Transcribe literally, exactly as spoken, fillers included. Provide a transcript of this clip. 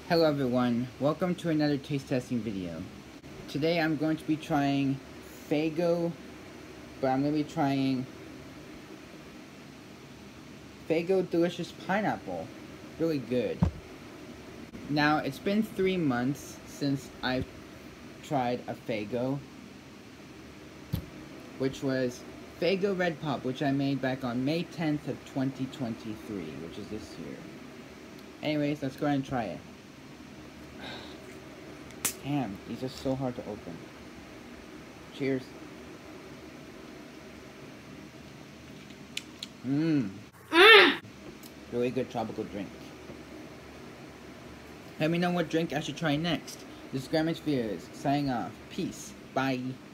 Hello everyone, welcome to another taste testing video. Today I'm going to be trying Faygo, but I'm going to be trying Faygo Delicious Pineapple. Really good. Now, it's been three months since I've tried a Faygo, which was Faygo Red Pop, which I made back on May tenth of twenty twenty-three, which is this year. Anyways, let's go ahead and try it. Damn, these are so hard to open. Cheers. Mmm. Mm. Really good tropical drink. Let me know what drink I should try next. This is Grandma's Fears, signing off. Peace. Bye.